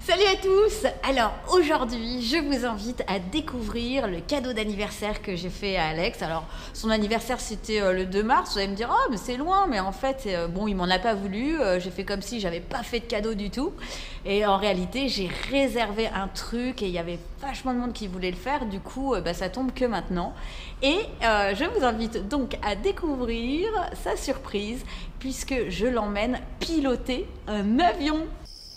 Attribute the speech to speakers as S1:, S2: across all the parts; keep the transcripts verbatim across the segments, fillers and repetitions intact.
S1: Salut à tous! Alors aujourd'hui, je vous invite à découvrir le cadeau d'anniversaire que j'ai fait à Alex. Alors son anniversaire c'était euh, le deux mars, vous allez me dire « Oh mais c'est loin !» Mais en fait, euh, bon, il m'en a pas voulu, euh, j'ai fait comme si j'avais pas fait de cadeau du tout. Et en réalité, j'ai réservé un truc et il y avait vachement de monde qui voulait le faire, du coup euh, bah, ça tombe que maintenant. Et euh, je vous invite donc à découvrir sa surprise puisque je l'emmène piloter un avion.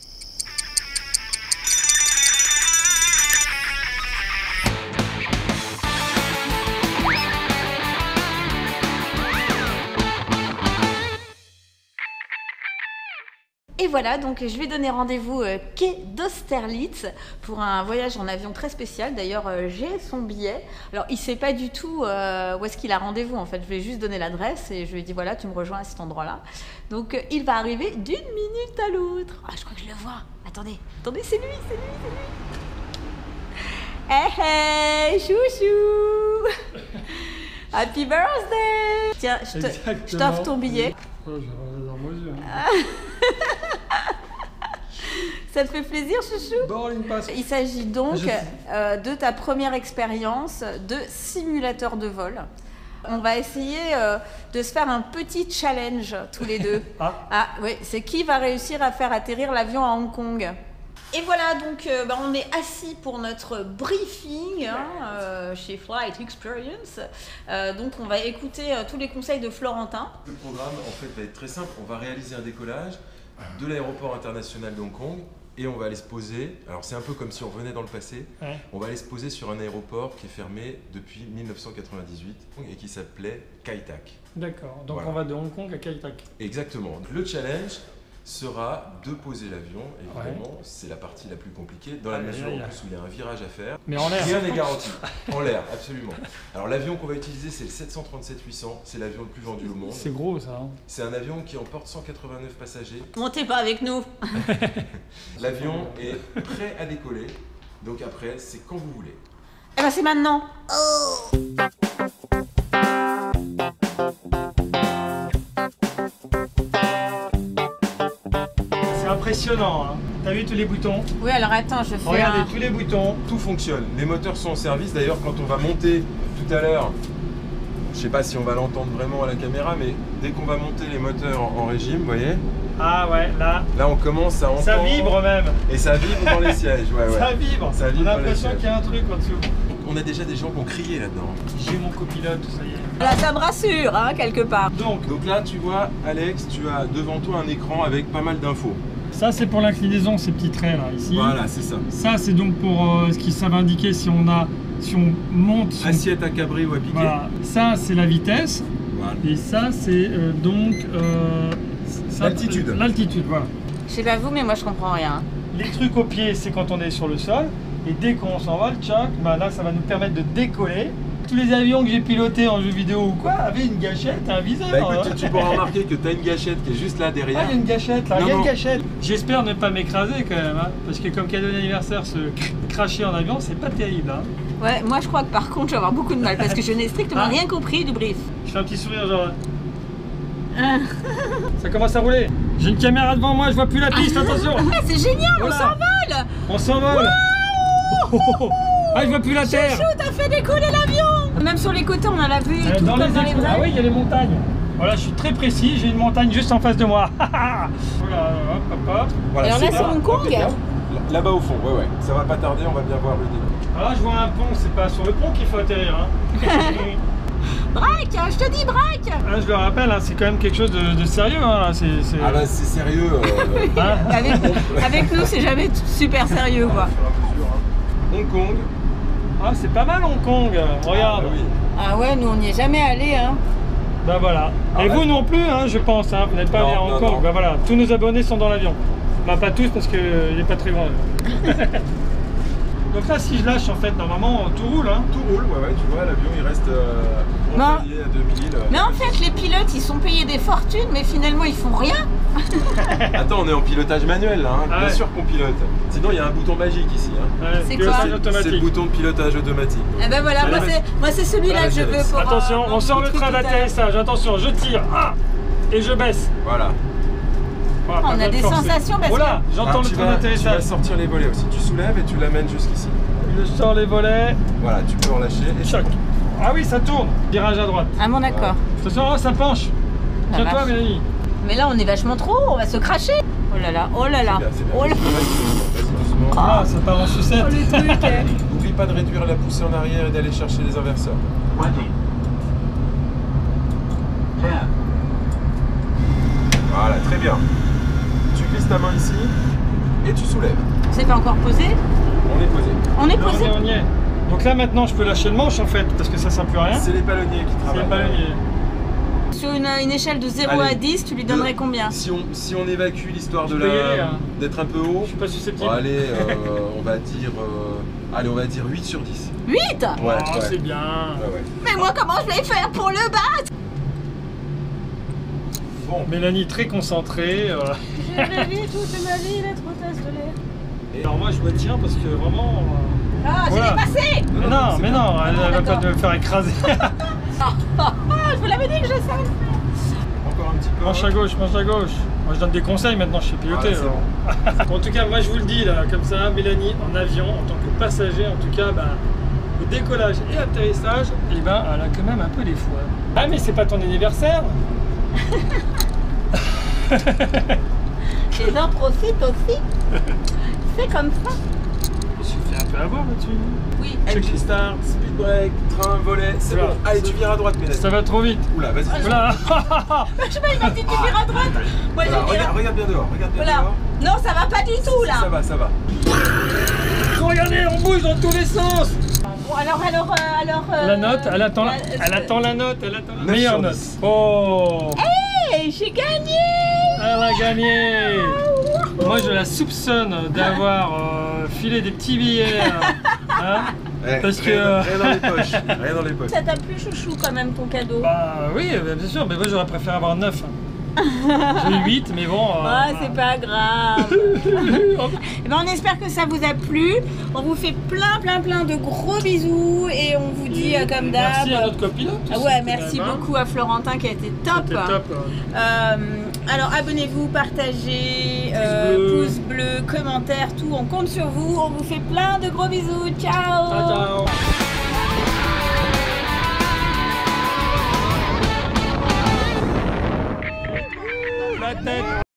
S1: Et voilà, donc je vais donner rendez-vous euh, quai d'Austerlitz pour un voyage en avion très spécial. D'ailleurs, euh, j'ai son billet. Alors, il ne sait pas du tout euh, où est-ce qu'il a rendez-vous. En fait, je lui ai juste donné l'adresse et je lui ai dit voilà, tu me rejoins à cet endroit-là. Donc, euh, il va arriver d'une minute à l'autre. Ah, je crois que je le vois. Attendez, attendez, c'est lui, c'est lui, c'est lui. Hey, hey, chouchou. Happy birthday. Tiens, je t'offre ton billet.
S2: Oh, j'ai dans mes yeux.
S1: Ça te fait plaisir, chouchou?
S2: Boarding pass.
S1: Il s'agit donc euh, de ta première expérience de simulateur de vol. On va essayer euh, de se faire un petit challenge tous les deux.
S2: Ah,
S1: ah oui, c'est qui va réussir à faire atterrir l'avion à Hong Kong. Et voilà, donc euh, bah, on est assis pour notre briefing hein, euh, chez Flight Experience. Euh, donc on va écouter euh, tous les conseils de Florentin.
S3: Le programme en fait va être très simple. On va réaliser un décollage de l'aéroport international de Hong Kong et on va aller se poser. Alors c'est un peu comme si on revenait dans le passé.
S2: ouais.
S3: On va aller se poser sur un aéroport qui est fermé depuis mille neuf cent quatre-vingt-dix-huit et qui s'appelait Kai Tak.
S2: D'accord. Donc
S3: Voilà.
S2: on va de Hong Kong à Kai Tak.
S3: Exactement. Le challenge sera de poser l'avion, évidemment, ouais. C'est la partie la plus compliquée, dans la
S2: ah,
S3: mesure
S2: yeah, yeah.
S3: où il y a un virage à faire.
S2: Mais en l'air.
S3: Rien n'est garanti. En l'air, absolument. Alors l'avion qu'on va utiliser, c'est le sept cent trente-sept huit cents, c'est l'avion le plus vendu au monde.
S2: C'est gros ça. Hein.
S3: C'est un avion qui emporte cent quatre-vingt-neuf passagers.
S1: Montez pas avec nous.
S3: L'avion est prêt à décoller, donc après, c'est quand vous voulez.
S1: Eh ben c'est maintenant. Oh.
S2: Impressionnant, hein. T'as vu tous les boutons?
S1: Oui, alors attends, je fais
S2: Regardez
S1: un...
S2: tous les boutons.
S3: Tout fonctionne. Les moteurs sont en service. D'ailleurs, quand on va monter tout à l'heure, je sais pas si on va l'entendre vraiment à la caméra, mais dès qu'on va monter les moteurs en, en régime, vous voyez?
S2: Ah ouais, là.
S3: Là, on commence à entendre.
S2: Ça vibre même.
S3: Et ça vibre dans les sièges. Ouais, ouais.
S2: Ça vibre.
S3: Ça vibre
S2: on a l'impression qu'il y a un truc en dessous.
S3: On a déjà des gens qui ont crié là-dedans.
S2: J'ai mon copilote, ça y est.
S1: Là, ça me rassure, hein, quelque part.
S2: Donc,
S3: Donc là, tu vois, Alex, tu as devant toi un écran avec pas mal d'infos.
S2: ça c'est pour l'inclinaison, ces petits traits là, ici.
S3: Voilà, c'est ça.
S2: Ça c'est donc pour euh, ce qui ça va indiquer si on a, si on monte. Si
S3: Assiette à cabrer ou à piquer.
S2: Voilà. Ça c'est la vitesse.
S3: Voilà.
S2: Et ça c'est euh, donc euh,
S3: l'altitude.
S2: L'altitude, voilà.
S1: Je sais pas vous, mais moi je comprends rien.
S2: Les trucs au pied, c'est quand on est sur le sol. Et dès qu'on s'envole, tchac, bah là ça va nous permettre de décoller. Tous les avions que j'ai pilotés en jeu vidéo ou quoi avaient une gâchette et un viseur.
S3: Bah écoute,
S2: hein.
S3: tu, tu pourras remarquer que tu as une gâchette qui est juste là derrière.
S2: Ah, il y a une gâchette là,
S3: Non,
S2: il y a une
S3: non.
S2: gâchette. J'espère ne pas m'écraser quand même, hein, parce que comme cadeau d'anniversaire, se cracher en avion, c'est pas terrible. Hein.
S1: Ouais, moi je crois que par contre je vais avoir beaucoup de mal parce que je n'ai strictement
S2: Ah.
S1: rien compris du brief.
S2: Je fais un petit sourire genre... Ça commence à rouler. J'ai une caméra devant moi, je vois plus la piste, attention.
S1: Ah, c'est génial,
S2: Voilà.
S1: on s'envole.
S2: On s'envole. Oh, oh, oh. Ah, je vois plus la terre.
S1: Chouchou, t'as fait décoller l'avion. Même sur les côtés, on en a vu,
S2: Euh,
S1: tout
S2: dans
S1: comme
S2: les
S1: dans les
S2: écrans.
S1: vrais.
S2: Ah oui, il y a les montagnes. Voilà, je suis très précis, j'ai une montagne juste en face de moi. Voilà, hop, hop, hop.
S3: Voilà,
S1: Alors là,
S3: c'est
S1: c'est
S3: là.
S1: Hong Kong.
S3: Ok, bien. Là-bas au fond, ouais, ouais. Ça va pas tarder, on va bien voir le début.
S2: Alors là, je vois un pont, c'est pas sur le pont qu'il faut atterrir. Hein.
S1: Braque, je te dis braque.
S2: Ah, je le rappelle, hein, c'est quand même quelque chose de, de sérieux. Hein, là. C'est, c'est...
S3: Ah bah c'est sérieux. Euh...
S2: Hein
S1: avec, avec nous, c'est jamais super sérieux quoi.
S3: Hong Kong.
S2: Ah, c'est pas mal Hong Kong, regarde.
S3: Ah, bah oui.
S1: Ah ouais, nous on n'y est jamais allé hein.
S2: Bah voilà.
S3: Ah,
S2: Et
S3: bah.
S2: vous non plus, hein, je pense, hein, vous n'êtes pas
S3: Non,
S2: allé à Hong
S3: non,
S2: Kong.
S3: non.
S2: Bah voilà, tous nos abonnés sont dans l'avion. Bah pas tous parce qu'il n'est pas très grand. Donc là, si je lâche, en fait, normalement, tout roule. Hein.
S3: Tout roule, ouais, ouais, tu vois, l'avion il reste euh,
S1: Non.
S3: Montpellier à deux mille. euh.
S1: Mais en fait, les pilotes, ils sont payés des fortunes, mais finalement, ils font rien.
S3: Attends, on est en pilotage manuel là, hein.
S2: Ah
S3: Bien
S2: ouais.
S3: sûr qu'on pilote. Sinon, il y a un bouton magique ici. Hein.
S2: Ouais,
S1: C'est
S2: pilotage
S1: quoi
S3: C'est-
S2: automatique.
S3: C'est le bouton de pilotage automatique.
S1: Eh ben voilà,
S3: Allez,
S1: moi
S3: vas-y.
S1: c'est, moi c'est celui-là
S3: Allez,
S1: que je veux
S3: vas-y.
S1: pour...
S2: Attention,
S1: euh,
S2: on sort le
S1: truc
S2: train
S1: tout à l'heure.
S2: d'atterrissage. Attention, je tire. Ah, et je baisse.
S3: Voilà.
S2: Voilà, pas
S1: On a
S2: besoin de
S1: des
S2: forcer.
S1: sensations parce
S2: Voilà,
S1: que...
S2: j'entends
S3: Ah,
S2: le
S3: tu
S2: train
S3: vas- Tu vas
S2: d'atterrissage.
S3: sortir les volets aussi. Tu soulèves et tu l'amènes jusqu'ici.
S2: Je sors les volets.
S3: Voilà, tu peux relâcher et
S2: Choc. Ah oui, ça tourne. Virage à droite.
S1: Ah bon, d'accord.
S2: Attention, oh, ça penche.
S1: La
S2: Tiens-toi,
S1: vache.
S2: Mélanie.
S1: Mais là, on est vachement trop haut, on va se cracher. Oh là là, oh là là.
S3: C'est bien, c'est bien.
S1: Oh là.
S3: Vas-y doucement.
S2: Ah, ça part en sucette.
S1: Oh, le truc. hein.
S3: N'oublie pas de réduire la poussée en arrière et d'aller chercher les inverseurs. Voilà, très bien. Tu glisses ta main ici et tu soulèves.
S1: C'est pas encore posé.
S3: On est posé.
S1: On est
S2: Non,
S1: posé.
S2: on y est. Donc là, maintenant, je peux lâcher le manche, en fait, parce que ça sert plus à rien.
S3: C'est les palonniers qui
S2: C'est
S3: travaillent.
S2: le palonnier.
S1: Sur une, une échelle de zéro
S3: Allez.
S1: à dix, tu lui donnerais
S3: De-
S1: combien?
S3: Si on, si on évacue l'histoire
S2: Je
S3: de
S2: peux y
S3: la
S2: aller, hein.
S3: d'être un peu haut,
S2: Je suis pas susceptible.
S3: bon, allez, euh, on va dire euh, allez, on va dire huit sur dix.
S1: huit.
S3: Ouais,
S2: Oh,
S3: ouais.
S2: c'est bien.
S3: Ouais, ouais.
S1: Mais moi, comment je vais faire pour le battre?
S3: Bon,
S2: Mélanie très concentrée. euh.
S1: Je l'ai vu toute ma vie, la trottasse de l'air.
S3: et
S2: Alors moi, je me tiens parce que vraiment. euh,
S1: Ah,
S2: Voilà.
S1: je l'ai passé.
S2: Mais non,
S3: c'est
S2: mais
S3: bien.
S2: non, elle, elle va pas
S1: d'accord.
S2: me faire écraser.
S1: Ah, je vous l'avais dit que je savais.
S3: Encore un petit peu.
S2: Manche à gauche, manche à gauche. Moi, je donne des conseils maintenant, je sais piloter.
S3: Ah, c'est
S2: alors. Bon, en tout cas, moi, je vous le dis là, comme ça, Mélanie en avion, en tant que passager, en tout cas, bah, au décollage et atterrissage, et ben, elle a quand même un peu les fois. Ah, mais c'est pas ton anniversaire?
S1: Et j'en profite aussi. C'est comme ça.
S2: Je me suis fait un peu avoir là-dessus.
S1: Oui.
S3: Engine start, speed break, train, volet, c'est
S2: Voilà.
S3: bon. Allez, tu vires à droite, Mélanie.
S2: Ça va trop vite.
S3: Oula, vas-y.
S2: Oula.
S1: Je sais pas, il m'a dit tu vires à droite. Moi,
S3: Voilà,
S1: j'ai dit.
S3: regarde, regarde bien dehors, regarde bien
S1: Voilà.
S3: dehors.
S1: Non, ça va pas du tout
S3: Ça
S1: là.
S3: va, ça va.
S2: Regardez, on bouge dans tous les sens.
S1: Bon, alors, alors, euh, alors. euh,
S2: La note, elle attend, la,
S1: la-
S2: elle attend la note, elle attend la
S3: neuf
S2: meilleure
S3: sur
S2: note.
S3: dix.
S2: Oh,
S1: Hey, j'ai gagné.
S2: elle a gagné. Moi, je la soupçonne d'avoir euh, filé des petits billets. euh, hein.
S3: Eh,
S2: Parce que-
S3: rien, rien dans les poches, rien dans les poches.
S1: Ça t'a plu, chouchou, quand même, ton cadeau?
S2: Bah oui, bah, bien sûr, mais moi j'aurais préféré avoir neuf. J'ai eu huit, mais bon. euh,
S1: Ah, c'est pas grave. Eh ben, on espère que ça vous a plu. On vous fait plein, plein, plein de gros bisous et on vous dit euh, comme d'hab.
S2: Merci à notre copilote.
S1: Ah
S2: aussi,
S1: ouais,
S2: quand
S1: merci
S2: même, hein.
S1: beaucoup à Florentin qui a été top.
S2: C'était top. euh.
S1: Euh, alors abonnez-vous, partagez, euh,
S2: bleu.
S1: pouce bleu, commentaires, tout. On compte sur vous. On vous fait plein de gros bisous. Ciao.
S2: Ciao, ciao. La tête.